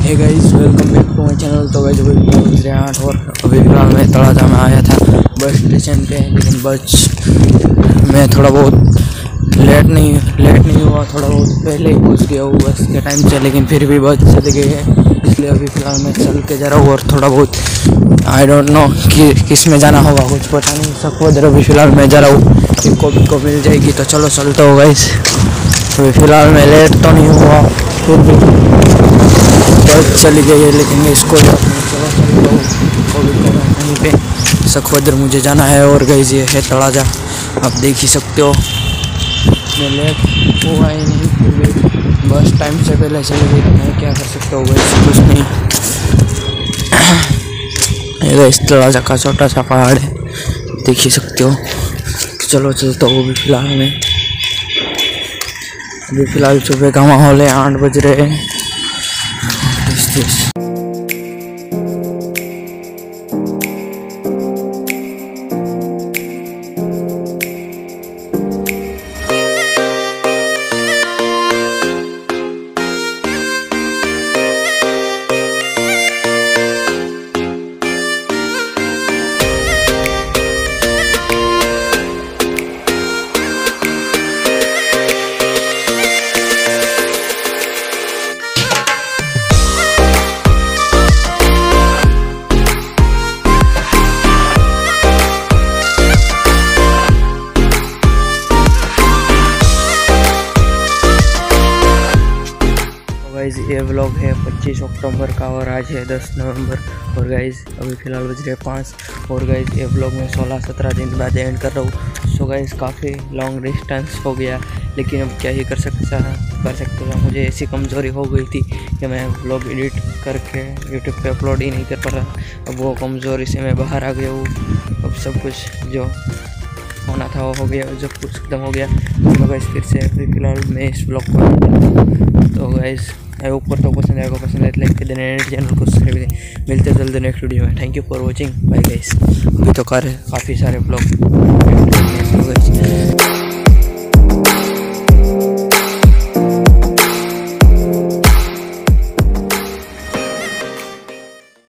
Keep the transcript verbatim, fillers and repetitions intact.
Hey guys, welcome back to my channel. तो guys अभी पहुँच आठ और अभी फिलहाल मैं तड़ाजा में आया था बस स्टेशन पे, लेकिन बस मैं थोड़ा बहुत लेट नहीं लेट नहीं हुआ, थोड़ा बहुत पहले ही पहुँच गया हूँ बस के टाइम से, लेकिन फिर भी बस चल गई है, इसलिए अभी फ़िलहाल मैं चल के जा रहा हूँ। और थोड़ा बहुत आई डोंट नो कि किस में जाना होगा, कुछ पता नहीं सबको। इधर अभी फ़िलहाल मैं जा रहा हूँ कि कॉपी को मिल जाएगी, तो चलो चलता हूँ गाइस। अभी फ़िलहाल मैं लेट तो नहीं हुआ, फिर भी बस चली गई है, लेकिन इसको चलो चलता हूँ कॉपी को वहीं पे सखोदर मुझे जाना है। और गाइस ये है तड़ाजा, आप देख ही सकते हो। मैं लेट हुआ ही नहीं, फिर भी बस टाइम से पहले चली गई, तो मैं क्या कर सकता हूँ गाइस, कुछ नहीं। इस तड़ाजा का छोटा सा पहाड़ है, देख ही सकते हो। चलो चलता हूँ। अभी फ़िलहाल में अभी फ़िलहाल सुबह का माहौल है, आठ बज रहे हैं। गाइस ये व्लॉग है पच्चीस अक्टूबर का और आज है दस नवंबर। और गाइस अभी फ़िलहाल बज रहे पाँच। और गाइस ये व्लॉग मैं सोलह सत्रह दिन बाद एंड कर रहा हूँ। सो गाइस काफ़ी लॉन्ग डिस्टेंस हो गया, लेकिन अब क्या ही कर सकता कर सकता था। मुझे ऐसी कमज़ोरी हो गई थी कि मैं व्लॉग एडिट करके यूट्यूब पे अपलोड ही नहीं कर पा रहा। अब वो कमज़ोरी से मैं बाहर आ गया हूँ। अब सब कुछ जो होना था वो हो गया, जब कुछ खत्म हो गया। तो गाइस फिर से अभी फ़िलहाल मैं इस ब्लॉग को, तो गाइस आई होप करता हूँ पसंद आएगा। पसंद आए तो लाइक कर देना, चैनल को सब्सक्राइब कर देना। मिलते हैं जल्दी नेक्स्ट वीडियो में। Thank you for watching, bye guys. अभी तो कर काफ़ी सारे ब्लॉग।